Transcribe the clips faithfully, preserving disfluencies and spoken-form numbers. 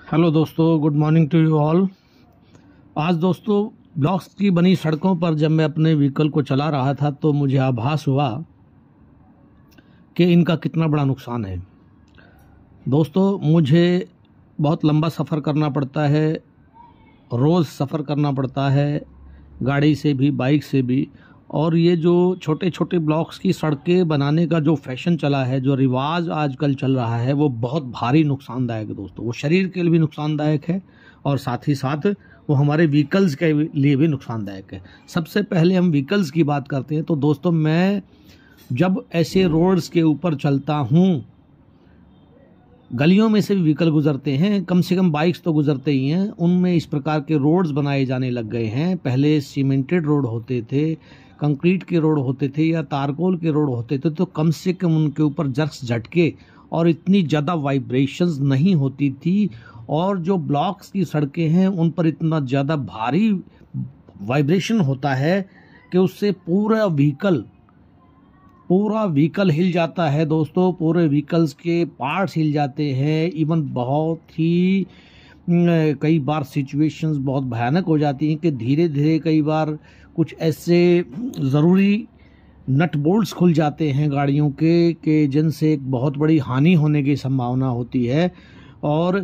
Hello दोस्तों, good morning to you all. आज दोस्तों ब्लॉक्स की बनी सड़कों पर जब मैं अपने व्हीकल को चला रहा था तो मुझे आभास हुआ कि इनका कितना बड़ा नुकसान है। दोस्तों, मुझे बहुत लंबा सफ़र करना पड़ता है, रोज़ सफ़र करना पड़ता है, गाड़ी से भी बाइक से भी। और ये जो छोटे छोटे ब्लॉक्स की सड़कें बनाने का जो फैशन चला है, जो रिवाज आजकल चल रहा है, वो बहुत भारी नुकसानदायक है दोस्तों। वो शरीर के लिए भी नुकसानदायक है और साथ ही साथ वो हमारे व्हीकल्स के लिए भी नुकसानदायक है। सबसे पहले हम व्हीकल्स की बात करते हैं तो दोस्तों, मैं जब ऐसे रोड्स के ऊपर चलता हूँ, गलियों में से भी व्हीकल गुजरते हैं, कम से कम बाइक्स तो गुजरते ही हैं, उनमें इस प्रकार के रोड्स बनाए जाने लग गए हैं। पहले सीमेंटेड रोड होते थे, कंक्रीट के रोड होते थे या तारकोल के रोड होते थे, तो कम से कम उनके ऊपर जर्क्स झटके और इतनी ज़्यादा वाइब्रेशंस नहीं होती थी। और जो ब्लॉक्स की सड़कें हैं उन पर इतना ज़्यादा भारी वाइब्रेशन होता है कि उससे पूरा व्हीकल पूरा व्हीकल हिल जाता है दोस्तों। पूरे व्हीकल्स के पार्ट्स हिल जाते हैं। इवन बहुत ही कई बार सिचुएशंस बहुत भयानक हो जाती हैं कि धीरे धीरे कई बार कुछ ऐसे ज़रूरी नट बोल्ट्स खुल जाते हैं गाड़ियों के कि जिनसे एक बहुत बड़ी हानि होने की संभावना होती है। और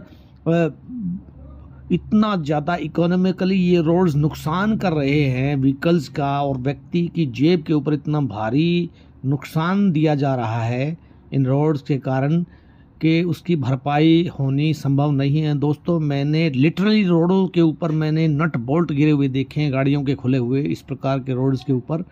इतना ज़्यादा इकोनॉमिकली ये रोड्स नुकसान कर रहे हैं व्हीकल्स का, और व्यक्ति की जेब के ऊपर इतना भारी नुकसान दिया जा रहा है इन रोड्स के कारण कि उसकी भरपाई होनी संभव नहीं है। दोस्तों, मैंने लिटरली रोडों के ऊपर मैंने नट बोल्ट गिरे हुए देखे हैं, गाड़ियों के खुले हुए इस प्रकार के रोड्स के ऊपर,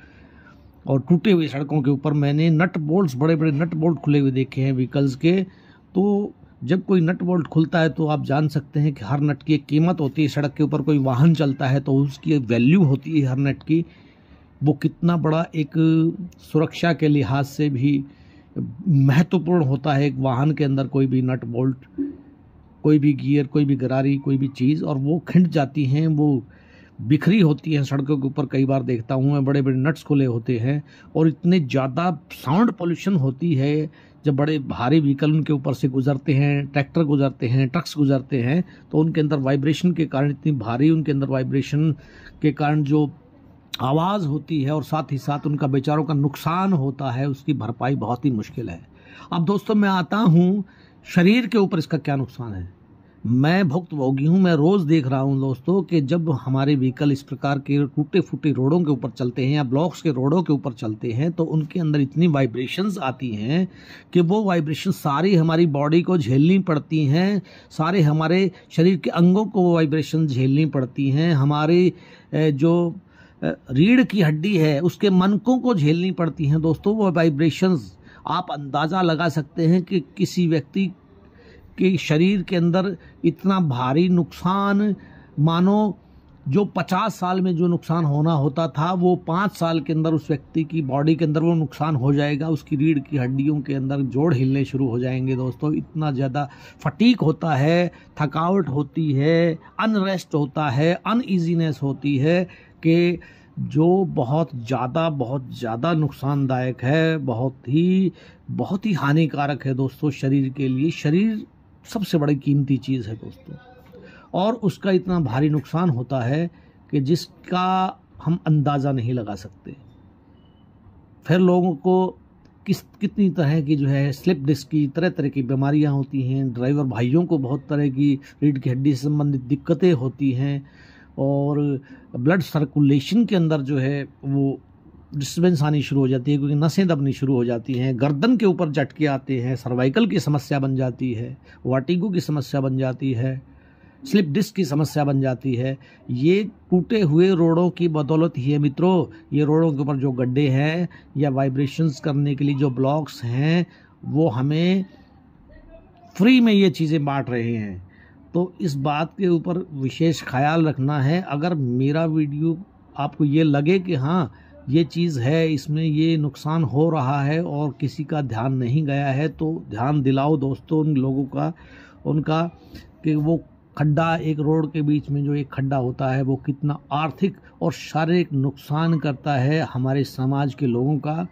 और टूटे हुए सड़कों के ऊपर मैंने नट बोल्ट्स, बड़े बड़े नट बोल्ट खुले हुए देखे हैं व्हीकल्स के। तो जब कोई नट बोल्ट खुलता है तो आप जान सकते हैं कि हर नट की एक कीमत होती है। सड़क के ऊपर कोई वाहन चलता है तो उसकी वैल्यू होती है हर नट की। वो कितना बड़ा एक सुरक्षा के लिहाज से भी महत्वपूर्ण होता है एक वाहन के अंदर कोई भी नट बोल्ट, कोई भी गियर, कोई भी गरारी, कोई भी चीज़, और वो खिंच जाती हैं, वो बिखरी होती हैं सड़कों के ऊपर। कई बार देखता हूँ मैं, बड़े बड़े नट्स खुले होते हैं और इतने ज़्यादा साउंड पोल्यूशन होती है जब बड़े भारी व्हीकल उनके ऊपर से गुजरते हैं, ट्रैक्टर गुजरते हैं, ट्रक्स गुजरते हैं, तो उनके अंदर वाइब्रेशन के कारण, इतनी भारी उनके अंदर वाइब्रेशन के कारण जो आवाज़ होती है और साथ ही साथ उनका बेचारों का नुकसान होता है, उसकी भरपाई बहुत ही मुश्किल है। अब दोस्तों, मैं आता हूँ शरीर के ऊपर इसका क्या नुकसान है। मैं भुक्तभोगी हूँ, मैं रोज़ देख रहा हूँ दोस्तों कि जब हमारे व्हीकल इस प्रकार के टूटे फूटे रोडों के ऊपर चलते हैं या ब्लॉक्स के रोडों के ऊपर चलते हैं तो उनके अंदर इतनी वाइब्रेशंस आती हैं कि वो वाइब्रेशन सारी हमारी बॉडी को झेलनी पड़ती हैं, सारे हमारे शरीर के अंगों को वो वाइब्रेशन झेलनी पड़ती हैं। हमारी जो रीढ़ की हड्डी है उसके मनकों को झेलनी पड़ती हैं दोस्तों वो वाइब्रेशंस। आप अंदाज़ा लगा सकते हैं कि किसी व्यक्ति के शरीर के अंदर इतना भारी नुकसान, मानो जो पचास साल में जो नुकसान होना होता था वो पाँच साल के अंदर उस व्यक्ति की बॉडी के अंदर वो नुकसान हो जाएगा। उसकी रीढ़ की हड्डियों के अंदर जोड़ हिलने शुरू हो जाएंगे दोस्तों। इतना ज़्यादा फटीक होता है, थकावट होती है, अनरेस्ट होता है, अनईजीनेस होती है कि जो बहुत ज़्यादा बहुत ज़्यादा नुकसानदायक है, बहुत ही बहुत ही हानिकारक है दोस्तों शरीर के लिए। शरीर सबसे बड़ी कीमती चीज़ है दोस्तों, और उसका इतना भारी नुकसान होता है कि जिसका हम अंदाज़ा नहीं लगा सकते। फिर लोगों को किस कितनी तरह की जो है स्लिप डिस्क की तरह तरह की बीमारियां होती हैं। ड्राइवर भाइयों को बहुत तरह की रीढ़ की हड्डी से संबंधित दिक्कतें होती हैं, और ब्लड सर्कुलेशन के अंदर जो है वो डिस्टर्बेंस आनी शुरू हो जाती है क्योंकि नसें दबनी शुरू हो जाती हैं। गर्दन के ऊपर झटके आते हैं, सर्वाइकल की समस्या बन जाती है, वर्टिगो की समस्या बन जाती है, स्लिप डिस्क की समस्या बन जाती है। ये टूटे हुए रोडों की बदौलत ही है मित्रों। ये रोडों के ऊपर जो गड्ढे हैं या वाइब्रेशंस करने के लिए जो ब्लॉक्स हैं वो हमें फ्री में ये चीज़ें बांट रहे हैं। तो इस बात के ऊपर विशेष ख्याल रखना है। अगर मेरा वीडियो आपको ये लगे कि हाँ ये चीज़ है, इसमें ये नुकसान हो रहा है और किसी का ध्यान नहीं गया है, तो ध्यान दिलाओ दोस्तों उन लोगों का, उनका, कि वो खड्डा, एक रोड के बीच में जो एक खड्डा होता है वो कितना आर्थिक और शारीरिक नुकसान करता है हमारे समाज के लोगों का,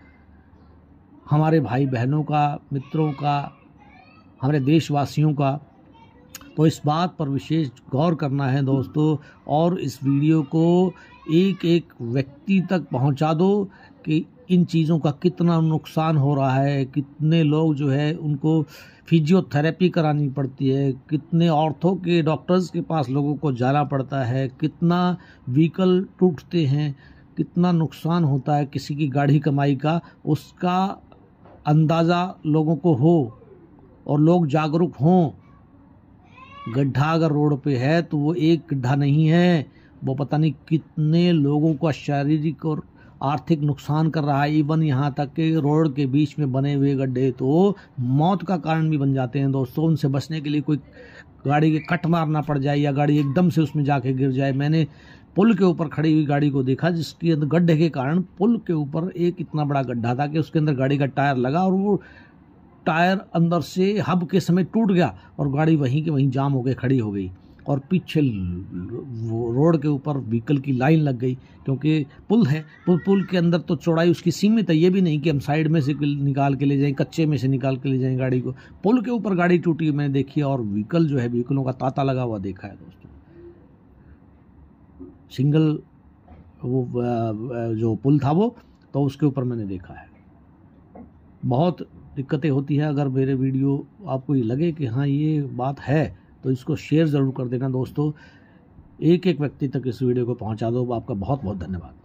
हमारे भाई बहनों का, मित्रों का, हमारे देशवासियों का। तो इस बात पर विशेष गौर करना है दोस्तों, और इस वीडियो को एक एक व्यक्ति तक पहुंचा दो कि इन चीज़ों का कितना नुकसान हो रहा है, कितने लोग जो है उनको फिजियोथेरेपी करानी पड़ती है, कितने ऑर्थो के डॉक्टर्स के पास लोगों को जाना पड़ता है, कितना व्हीकल टूटते हैं, कितना नुकसान होता है किसी की गाढ़ी कमाई का, उसका अंदाज़ा लोगों को हो और लोग जागरूक हों। गड्ढा अगर रोड पे है तो वो एक गड्ढा नहीं है, वो पता नहीं कितने लोगों का शारीरिक और आर्थिक नुकसान कर रहा है। इवन यहाँ तक कि रोड के बीच में बने हुए गड्ढे तो मौत का कारण भी बन जाते हैं दोस्तों। उनसे बचने के लिए कोई गाड़ी के कट मारना पड़ जाए या गाड़ी एकदम से उसमें जाके गिर जाए। मैंने पुल के ऊपर खड़ी हुई गाड़ी को देखा जिसके अंदर गड्ढे के कारण पुल के ऊपर एक इतना बड़ा गड्ढा था कि उसके अंदर गाड़ी का टायर लगा और वो टायर अंदर से हब के समय टूट गया और गाड़ी वहीं के वहीं जाम हो गई, खड़ी हो गई, और पीछे वो रोड के ऊपर व्हीकल की लाइन लग गई। क्योंकि पुल है, पुल पुल के अंदर तो चौड़ाई उसकी सीमित है, ये भी नहीं कि हम साइड में से निकाल के ले जाएं, कच्चे में से निकाल के ले जाएं गाड़ी को। पुल के ऊपर गाड़ी टूटी मैंने देखी और व्हीकल जो है व्हीकलों का तांता लगा हुआ देखा है दोस्तों। सिंगल वो जो पुल था वो, तो उसके ऊपर मैंने देखा है। बहुत दिक्कतें होती है। अगर मेरे वीडियो आपको ये लगे कि हाँ ये बात है तो इसको शेयर ज़रूर कर देना दोस्तों। एक एक व्यक्ति तक इस वीडियो को पहुंचा दो। आपका बहुत बहुत धन्यवाद।